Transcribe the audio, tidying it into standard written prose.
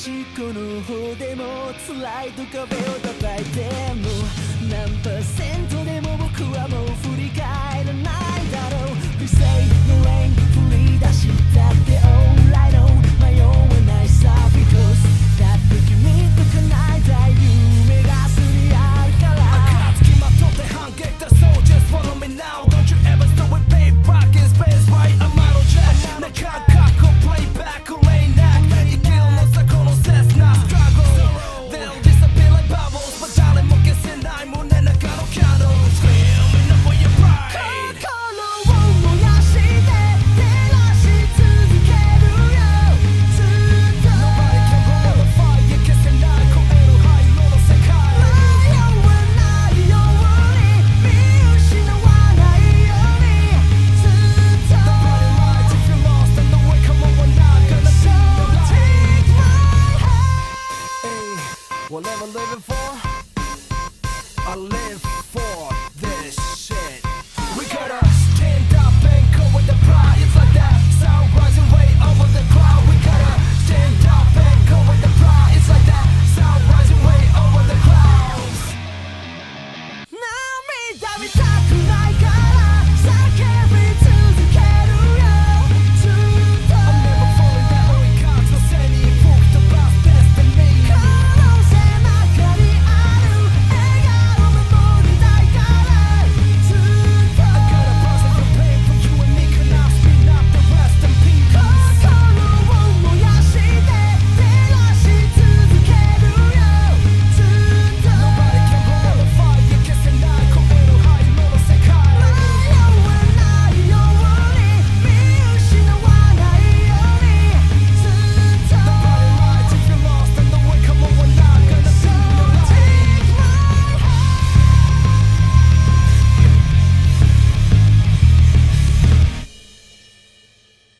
端っこの方でも辛いと壁を叩いても何%でも僕はもう振り返らないだろう We say no rain 降り出したって alright no 迷わないさ Because だって君と叶えたい夢がすり合うから暁まとって反撃だ So just follow me now Don't you ever stop with payback in space right I'm out of jet なかかっこ playback レイナック生きるのさこの切な Struggle They'll disappear like bubbles But 誰も消せない胸中の candle Screaming up for your pride 心を燃やして照らし続けるよずっと Nobody can go on the fire 消せない声の灰色の世界迷わないように見失わないようにずっと Nobody lies if you're lost in the way Come on we're not gonna see your light Take my hand Hey, whatever I'm living for I live